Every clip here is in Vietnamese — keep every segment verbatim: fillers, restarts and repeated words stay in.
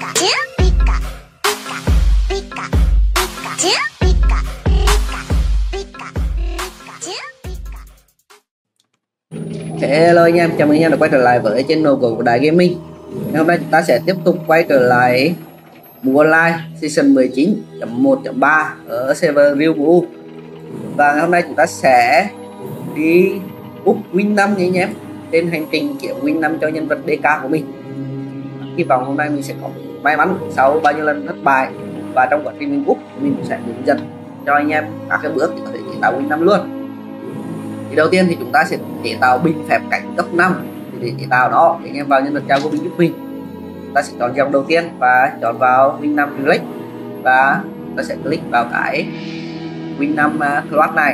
Hello anh em, chào mừng anh em đã quay trở lại với channel của Đại Gaming. Ngày hôm nay chúng ta sẽ tiếp tục quay trở lại mùa online season mười chín chấm một chấm ba ở server Real Blue. Và ngày hôm nay chúng ta sẽ đi úp win năm nha anh em, trên hành trình kiếm win năm cho nhân vật đê ca của mình. Hy vọng hôm nay mình sẽ có may mắn sau bao nhiêu lần thất bại, và trong quá trình mình úp mình cũng sẽ hướng dẫn cho anh em các cái bước để có thể chế tạo win năm luôn. Thì đầu tiên thì chúng ta sẽ chế tạo binh phép cảnh cấp năm. Thì để chế tạo đó thì anh em vào nhân vật trao của binh giúp mình, chúng ta sẽ chọn dòng đầu tiên và chọn vào win năm click, và chúng ta sẽ click vào cái win năm uh, cloud này.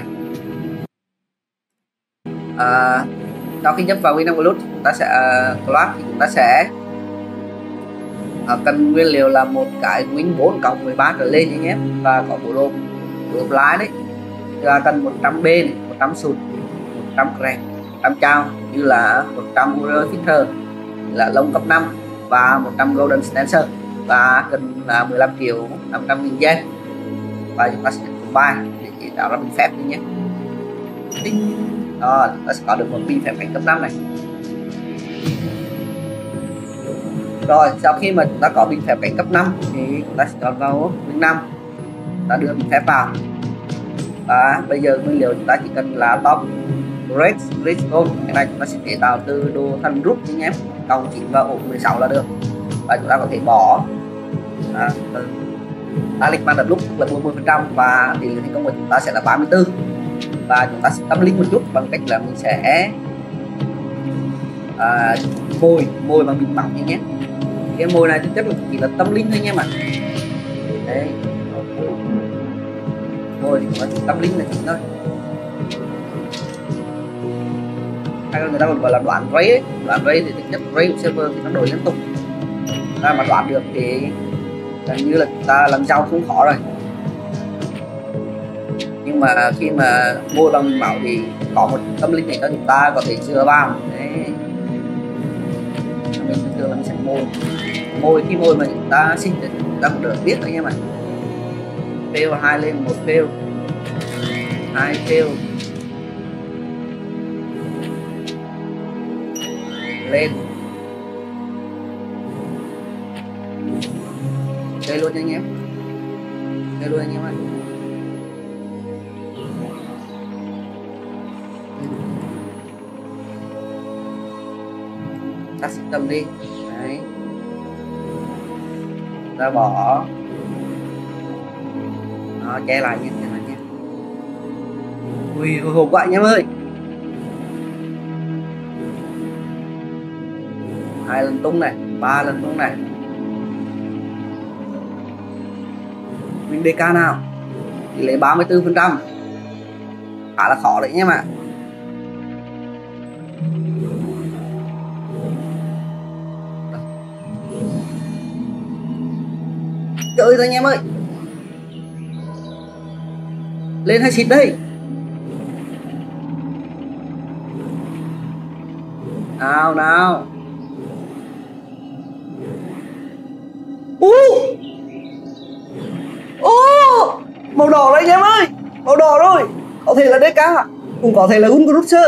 À, sau khi nhấp vào win năm cloud chúng ta sẽ uh, cloud thì chúng ta sẽ uh, cần nguyên liệu là một cái win bốn cộng mười ba trở lên anh em, và có bộ đồ bộ lái đấy, là cần một trăm b này, một trăm sụt, một trăm crank, một trăm trao, như là một trăm warrior fitter là lông cấp năm, và một trăm golden stancer, và cần là mười lăm triệu năm trăm nghìn gen. Và chúng ta sẽ nhấn bài để chế tạo ra binh phép đi nhé. Đó, chúng ta sẽ có được một binh phép cảnh cấp năm này. Rồi sau khi mà chúng ta có binh phép cảnh cấp năm thì chúng ta sẽ chọn vào win năm, ta đưa binh phép vào. Và bây giờ nguyên liệu chúng ta chỉ cần là top red redstone. Cái này chúng ta sẽ chế tạo từ đồ thần rút anh em, cộng chín và ổ mười sáu là được. Và chúng ta có thể bỏ à, ta lịch ban đợt lúc là bốn mươi phần trăm, và tỷ lệ thành công của chúng ta sẽ là ba mươi tư. Và chúng ta sẽ tâm linh một chút bằng cách là mình sẽ à, mồi mồi bằng bình bóng nhé. Cái mồi này thực chất là chỉ là tâm linh thôi anh em ạ. Đấy, mồi thì chúng ta tâm linh là chính thôi. Hay người ta còn gọi là đoán ray ấy. Đoán ray thì thực chất ray của server thì nó đổi liên tục, ra mà đoán được thì gần như là chúng ta làm giàu không khó rồi. Nhưng mà khi mà mua bằng bảo thì có một tâm linh này cho chúng ta có thể dựa vào. Đấy, mình thường là mình sẽ môi môi khi môi mà chúng ta xin thì chúng ta cũng được biết anh em ạ. Fail hai lên, một fail, hai fail lên, chơi luôn nha anh em, chơi luôn anh em ơi. Tắt system đi. Đấy, ta bỏ nó che lại nha, che lại nha. Ui hồi hộp quá anh em ơi. Hai lần tung này, ba lần tung này. Win đê ca nào tỷ lệ ba mươi tư phần trăm, khá là khó đấy nhé mà. Chơi thôi anh em ơi, lên hay xịt đây. Nào nào. Ô ô màu đỏ đấy anh em ơi, màu đỏ rồi. Có thể là đê ca, cũng có thể là Uncruiser.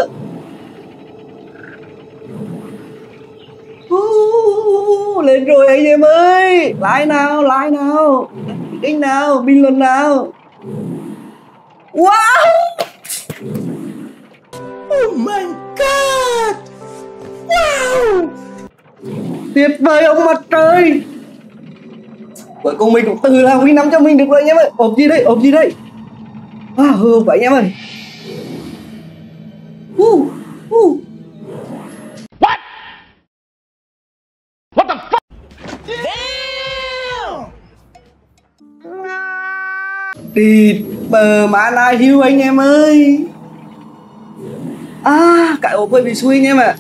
Uh, lên rồi anh em ơi, like nào, like nào, kênh nào, bình luận nào. Wow, oh my god, wow, tuyệt vời ông mặt trời. Cuối cùng mình cũng từ là win năm cho mình được rồi anh em ơi. Ốp gì đây, ốp gì đây. Wow, hư vậy anh em ơi. Uh, uh. Địt bờ má lai hưu anh em ơi. À, cái ốp hơi bị xui anh em ạ.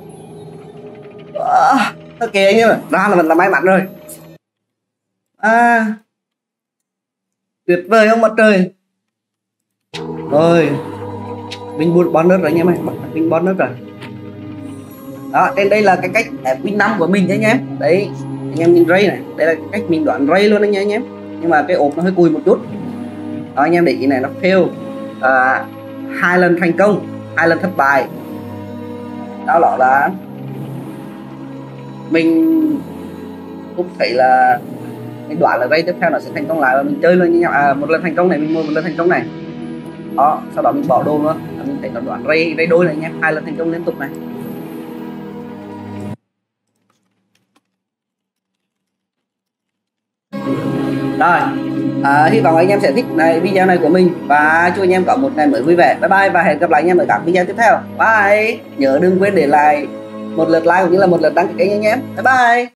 À, ok anh em ạ, ra là mình là may mắn rồi. À, tuyệt vời ông mặt trời. Rồi, mình buồn bonus rồi anh em ơi, mình bonus rồi. Đó, trên đây là cái cách ép win năm của mình nha anh em. Đấy, anh em nhìn ray này, đây là cách mình đoán ray luôn anh nha anh em. Nhưng mà cái ốp nó hơi cùi một chút đó, anh em để ý này, nó fail à, hai lần thành công hai lần thất bại. Đó đó là mình cũng thấy là mình đoán là ray tiếp theo nó sẽ thành công lại và mình chơi luôn như nhau. À, một lần thành công này mình mua một lần thành công này đó, sau đó mình bỏ đồ luôn, mình thấy nó đoán ray ray đôi này anh em, hai lần thành công liên tục này. Rồi, à, hy vọng anh em sẽ thích này video này của mình và chúc anh em có một ngày mới vui vẻ. Bye bye và hẹn gặp lại anh em ở các video tiếp theo. Bye. Nhớ đừng quên để lại một lượt like cũng như là một lượt đăng ký kênh anh em. Bye bye.